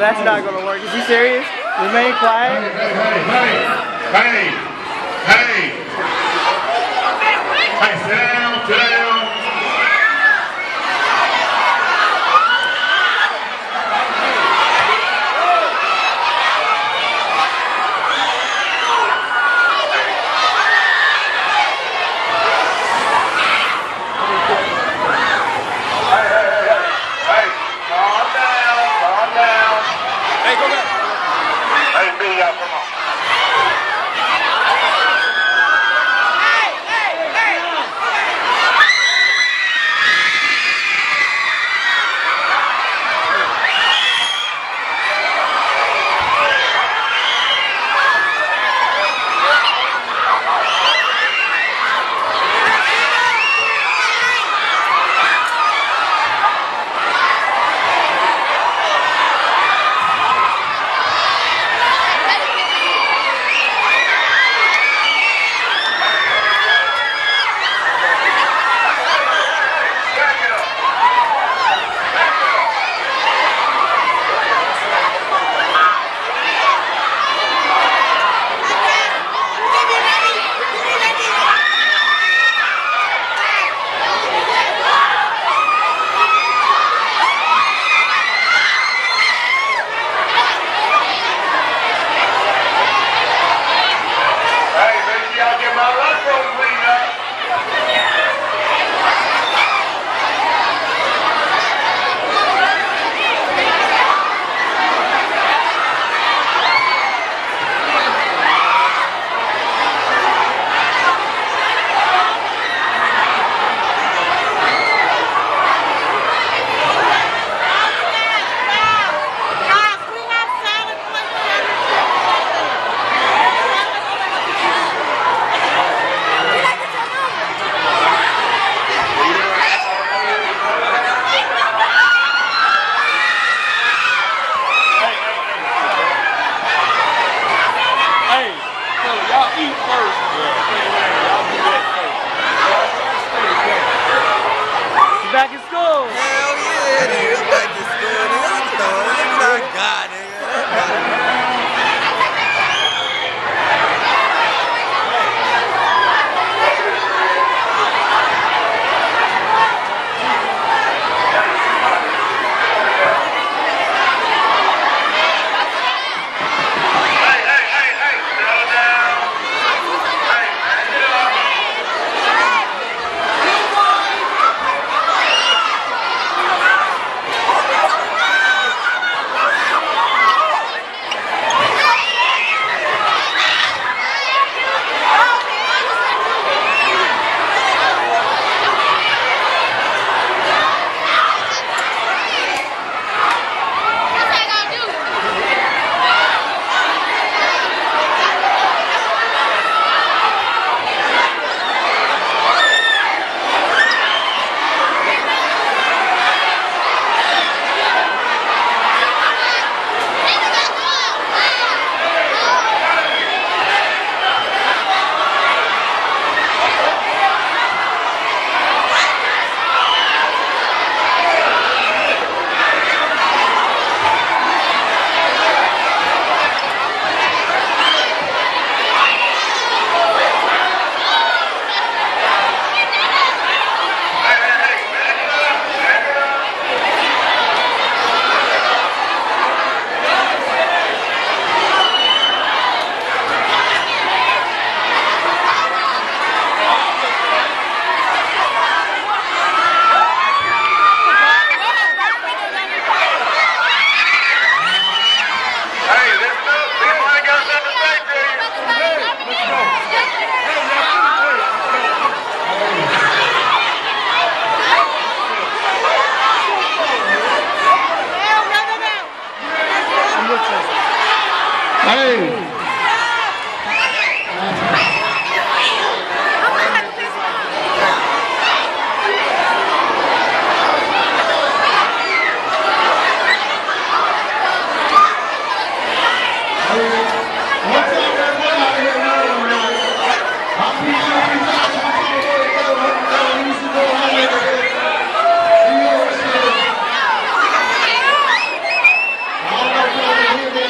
that's not gonna work. Is he serious? Remain quiet. Hey, sit down, sit down. Back in school. Hell yeah, nigga. Back in school, nigga. My God, nigga.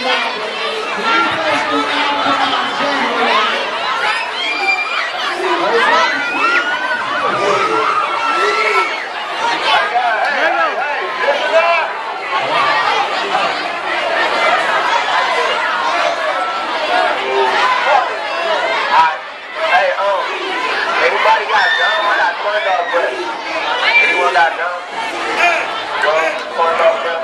Everybody got dumb. I got corn dog bread. Anyone got dumb? Corn dog bread.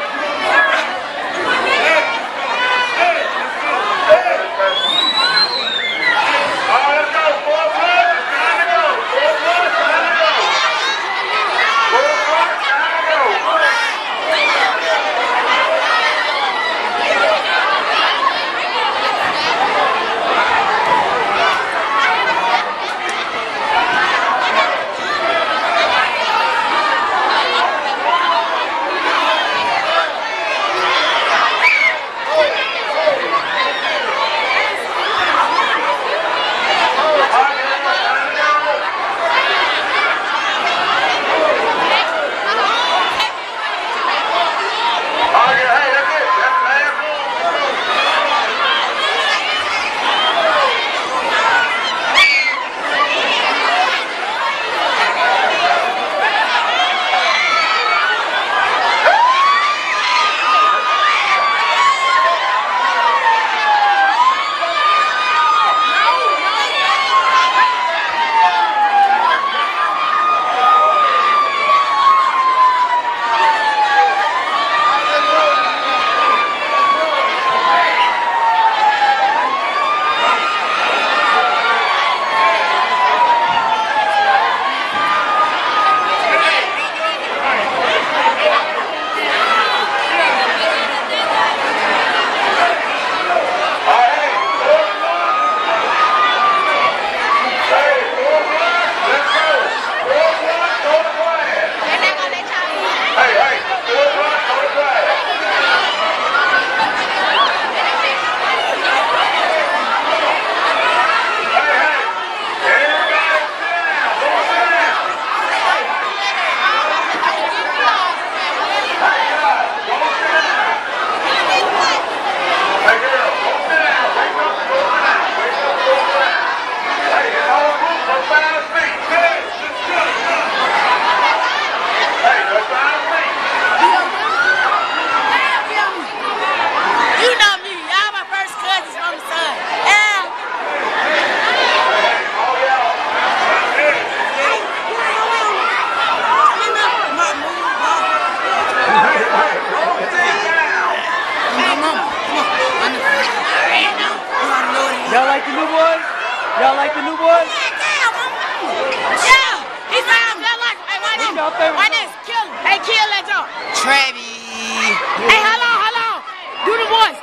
All right, let's go. 4 plus. Time to go. 4 plus. Time to go. 4 plus. Time to go. Y'all like the new boys? Y'all like the new boys? Yeah, he sounds just like, hey, why this? Kill him. Hey, kill that dog. Trevi. Hey, hold on. Do the voice.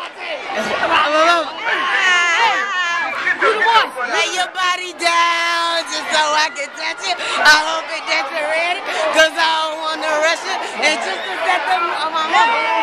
Do the voice. Lay your body down just so I can touch it. I hope that you're ready, cause I don't want to rush it. And just to set them on my mama.